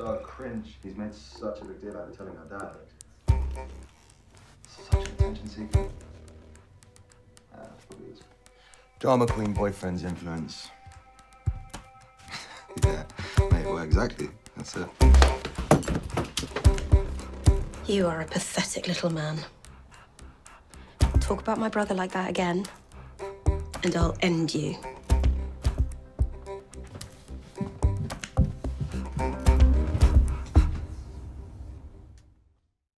so cringe. He's made such a big deal out of telling her dad. Such an attention seeker. That's probably is. Drama queen boyfriend's influence. Yeah, mate, well, exactly. That's it. You are a pathetic little man. Talk about my brother like that again, and I'll end you.